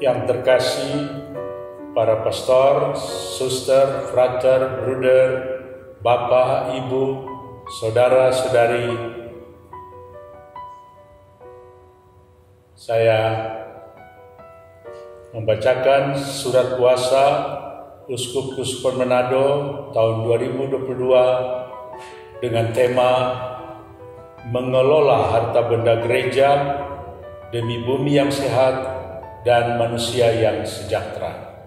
yang terkasih, para pastor, suster, frater, bruder, bapak, ibu, saudara-saudari, saya membacakan surat kuasa Uskup Keuskupan Manado tahun 2022 dengan tema mengelola harta benda gereja demi bumi yang sehat dan manusia yang sejahtera.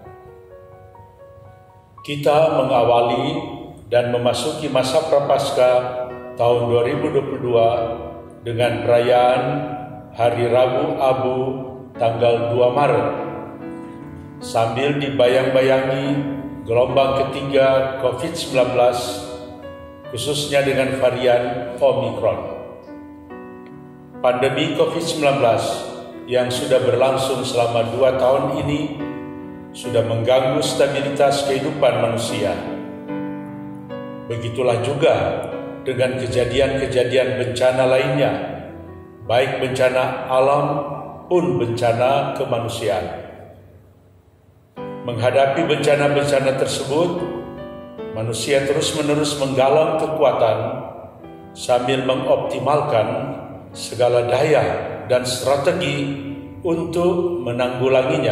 Kita mengawali dan memasuki masa Prapaskah tahun 2022 dengan perayaan Hari Rabu Abu tanggal 2 Maret. Sambil dibayang-bayangi gelombang ketiga COVID-19, khususnya dengan varian Omicron. Pandemi COVID-19 yang sudah berlangsung selama 2 tahun ini sudah mengganggu stabilitas kehidupan manusia. Begitulah juga dengan kejadian-kejadian bencana lainnya, baik bencana alam pun bencana kemanusiaan. Menghadapi bencana-bencana tersebut, manusia terus-menerus menggalang kekuatan sambil mengoptimalkan segala daya dan strategi untuk menanggulanginya.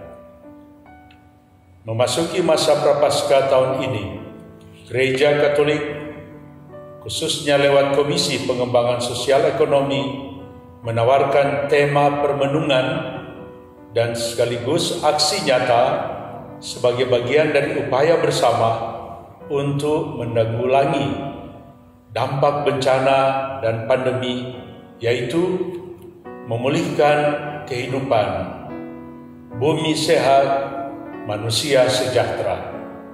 Memasuki masa Prapaskah tahun ini, Gereja Katolik, khususnya lewat Komisi Pengembangan Sosial Ekonomi, menawarkan tema permenungan dan sekaligus aksi nyata sebagai bagian dari upaya bersama untuk menanggulangi dampak bencana dan pandemi, yaitu memulihkan kehidupan, bumi sehat, manusia sejahtera.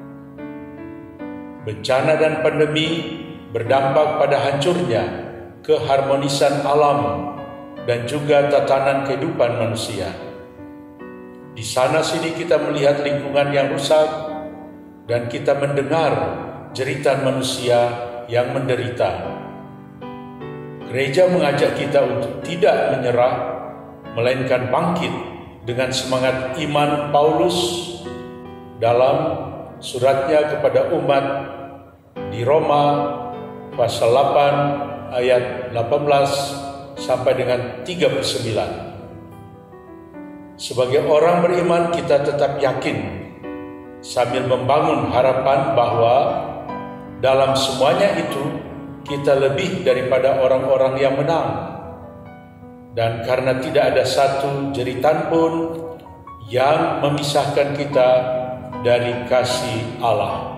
Bencana dan pandemi berdampak pada hancurnya keharmonisan alam dan juga tatanan kehidupan manusia. Di sana sini kita melihat lingkungan yang rusak dan kita mendengar jeritan manusia yang menderita. Gereja mengajak kita untuk tidak menyerah, melainkan bangkit dengan semangat iman Paulus dalam suratnya kepada umat di Roma pasal 8 ayat 18 sampai dengan 39. Sebagai orang beriman kita tetap yakin sambil membangun harapan bahwa dalam semuanya itu kita lebih daripada orang-orang yang menang. Dan karena tidak ada satu jeritan pun yang memisahkan kita dari kasih Allah.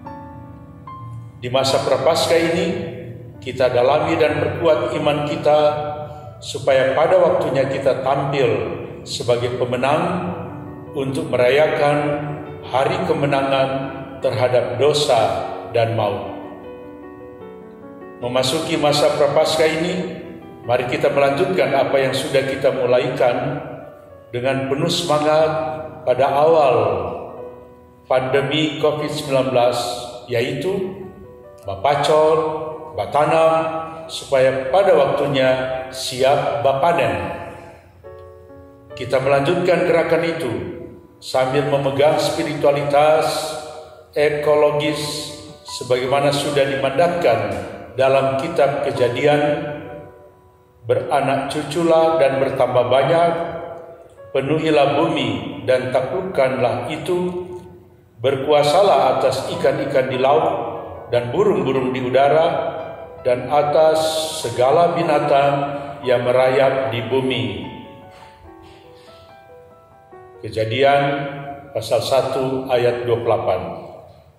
Di masa Prapaskah ini, kita dalami dan perkuat iman kita supaya pada waktunya kita tampil sebagai pemenang untuk merayakan hari kemenangan terhadap dosa dan maut. Memasuki masa Prapaskah ini, mari kita melanjutkan apa yang sudah kita mulaikan dengan penuh semangat pada awal pandemi COVID-19, yaitu bapacor, batanam, supaya pada waktunya siap bapanen. Kita melanjutkan gerakan itu sambil memegang spiritualitas ekologis sebagaimana sudah dimandatkan dalam kitab Kejadian, beranak cuculah dan bertambah banyak, penuhilah bumi dan taklukkanlah itu, berkuasalah atas ikan-ikan di laut dan burung-burung di udara, dan atas segala binatang yang merayap di bumi. Kejadian pasal 1 ayat 28.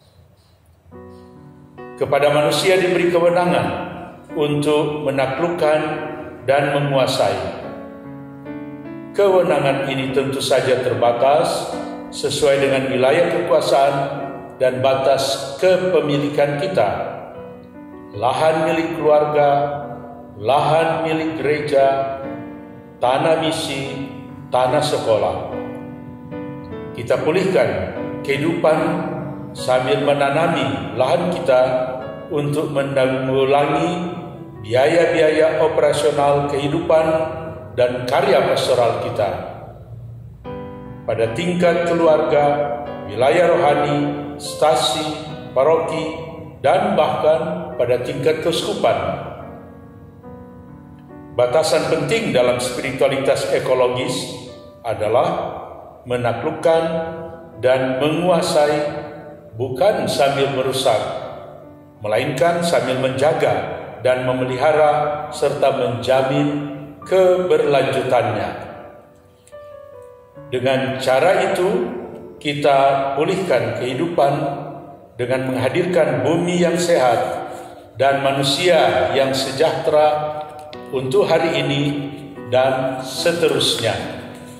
Kepada manusia diberi kewenangan untuk menaklukkan dan menguasai. Kewenangan ini tentu saja terbatas sesuai dengan wilayah kekuasaan dan batas kepemilikan kita. Lahan milik keluarga, lahan milik gereja, tanah misi, tanah sekolah. Kita pulihkan kehidupan sambil menanami lahan kita untuk menanggulangi biaya-biaya operasional kehidupan dan karya pastoral kita. pada tingkat keluarga, wilayah rohani, stasi, paroki, dan bahkan pada tingkat keuskupan. Batasan penting dalam spiritualitas ekologis adalah menaklukkan dan menguasai, bukan sambil merusak, melainkan sambil menjaga dan memelihara serta menjamin keberlanjutannya. Dengan cara itu, kita pulihkan kehidupan dengan menghadirkan bumi yang sehat dan manusia yang sejahtera untuk hari ini dan seterusnya.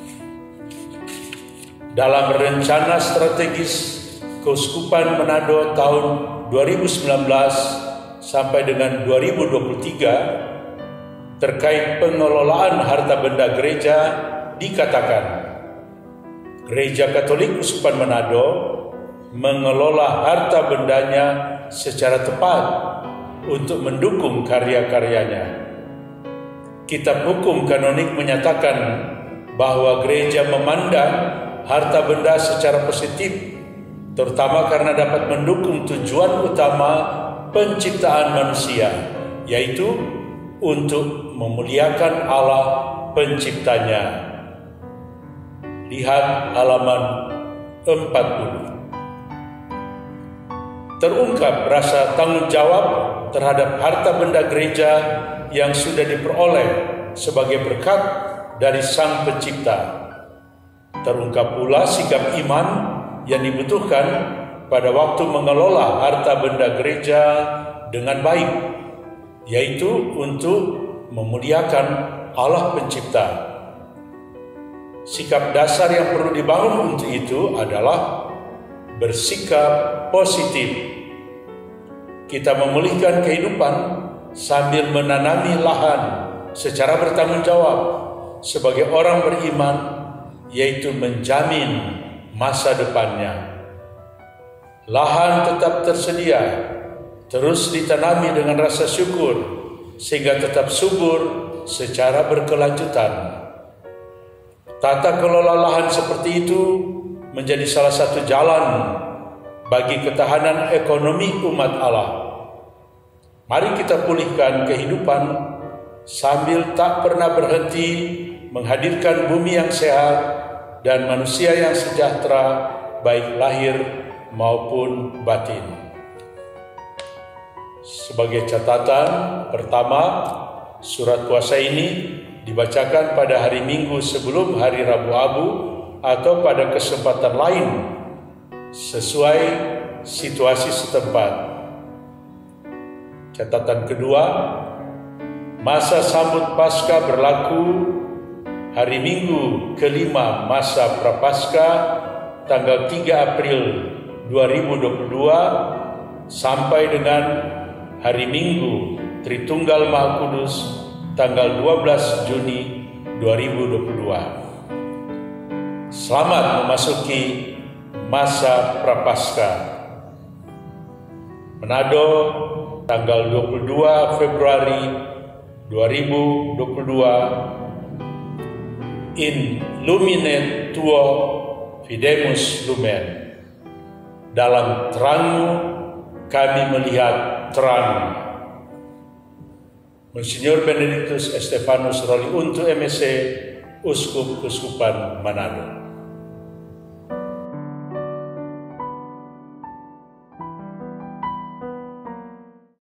Dalam rencana strategis Keuskupan Manado tahun 2019 sampai dengan 2023 terkait pengelolaan harta benda gereja dikatakan, Gereja Katolik Keuskupan Manado mengelola harta bendanya secara tepat untuk mendukung karya-karyanya. Kitab Hukum Kanonik menyatakan bahwa gereja memandang harta benda secara positif, terutama karena dapat mendukung tujuan utama penciptaan manusia, yaitu untuk memuliakan Allah penciptanya. Lihat halaman 40. Terungkap rasa tanggung jawab terhadap harta benda gereja yang sudah diperoleh sebagai berkat dari Sang Pencipta. Terungkap pula sikap iman yang dibutuhkan pada waktu mengelola harta benda gereja dengan baik, yaitu untuk memuliakan Allah Pencipta. Sikap dasar yang perlu dibangun untuk itu adalah bersikap positif. Kita memulihkan kehidupan sambil menanami lahan secara bertanggung jawab sebagai orang beriman, yaitu menjamin masa depannya. Lahan tetap tersedia, terus ditanami dengan rasa syukur, sehingga tetap subur secara berkelanjutan. Tata kelola lahan seperti itu menjadi salah satu jalan bagi ketahanan ekonomi umat Allah. Mari kita pulihkan kehidupan sambil tak pernah berhenti menghadirkan bumi yang sehat dan manusia yang sejahtera, baik lahir maupun batin. Sebagai catatan, pertama, surat puasa ini dibacakan pada hari Minggu sebelum hari Rabu Abu atau pada kesempatan lain sesuai situasi setempat. Catatan kedua, masa sambut Paskah berlaku hari Minggu kelima masa Prapaskah tanggal 3 April 2022 sampai dengan hari Minggu Tritunggal Maha Kudus tanggal 12 Juni 2022. Selamat memasuki masa Prapaskah. Manado tanggal 22 Februari 2022. In lumine tuo videmus lumen. Dalam terangmu kami melihat terang. Monsignor Benedictus Estefanus Roli untuk MSc Uskup Keuskupan Manado.